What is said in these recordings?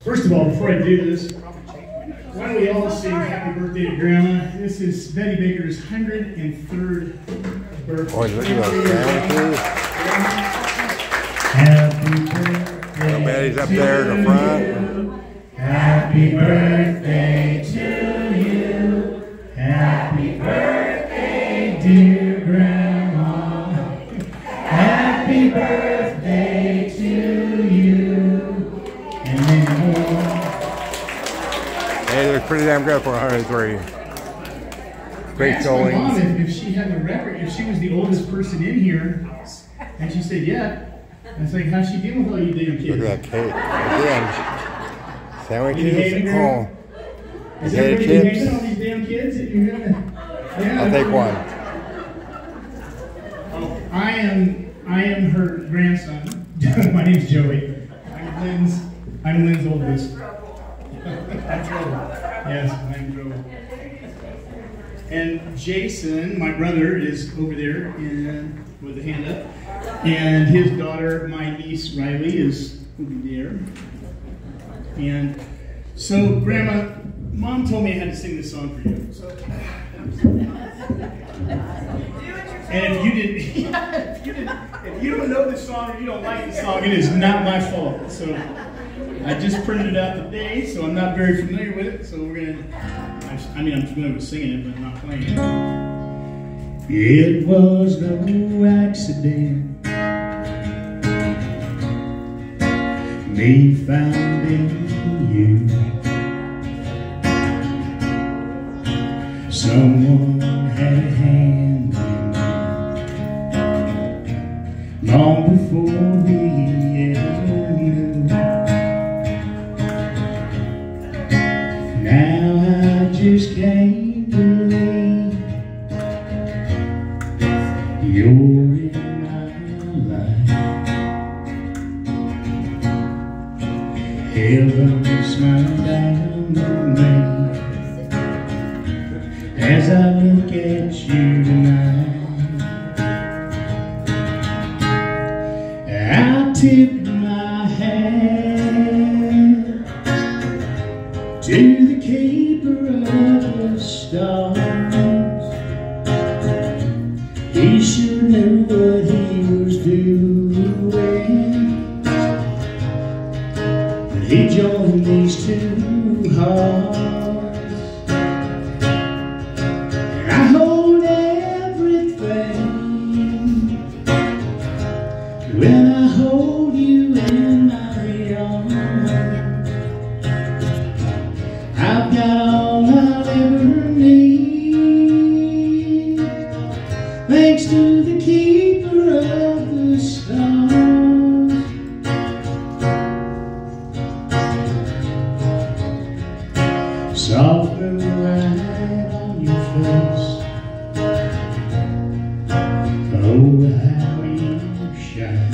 First of all, before I do this, why don't we all sing happy birthday to Grandma? This is Betty Baker's 103rd birthday. Oh, look at those Happy birthday. Betty's up there in the front. Happy birthday to you. Happy birthday, dear Grandma. Happy birthday to you. And many more. Hey, they're pretty damn good for 103. Great Asked my mom going. if she had the record, if she was the oldest person in here, and she said, yeah. I was like, how's she dealing with all you damn kids? Look at that cake. Again. Sandwiches. Oh. Is Potato everybody chips. hanging on these damn kids that you're gonna? Yeah, I'll take one. I am her grandson. My name's Joey. I'm Lynn's oldest. I'm Joe. Yes, I'm Joe. And Jason, my brother, is over there with a hand up. And his daughter, my niece Riley, is over there. And so, Grandma, Mom told me I had to sing this song for you. So, and if you don't know this song or you don't like this song, it is not my fault. So I just printed it out today, so I'm not very familiar with it. So we're gonna. I'm familiar with singing it, but not playing it. It was no accident, me finding you. Someone had a hand in me long before we ever knew. Now I just can't believe you're in my life. Heaven smiled down on me as I look at you tonight. I tip my hat to the keeper of the stars. He sure knew what he was doing when he joined these two hearts. And I hold everything when I hold you in my arms. I've got all I'll ever need, thanks to the keeper of the stars. Soft blue light on your face, oh how you shine.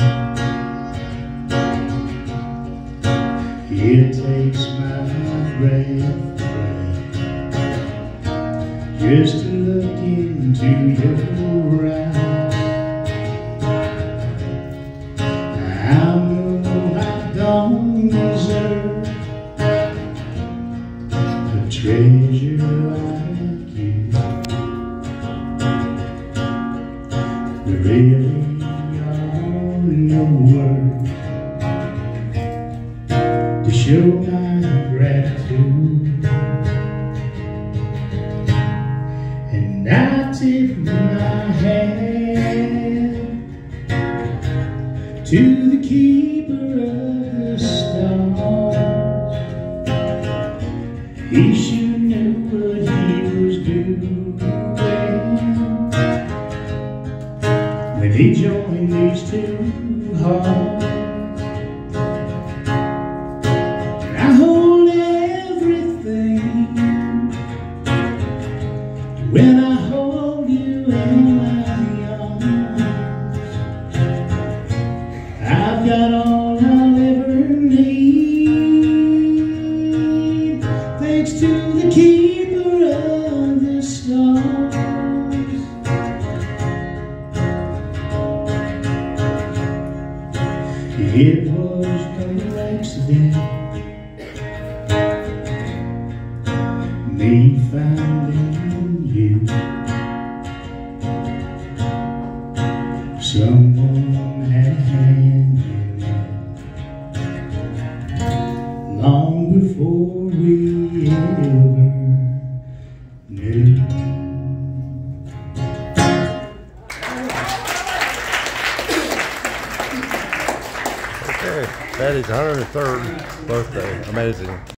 It takes my breath away just to look into your eyes. I know I don't deserve a treasure like you, but really all your words to show my gratitude. And I tip my hat to the keeper of the stars. He sure knew what he was doing when he joined these two hearts. And I hold everything when I hold you in my arms. I've got all I'll ever need, thanks to me finding you. Someone had a hand in it long before we ever knew. Okay, Patty's 103rd birthday. Amazing.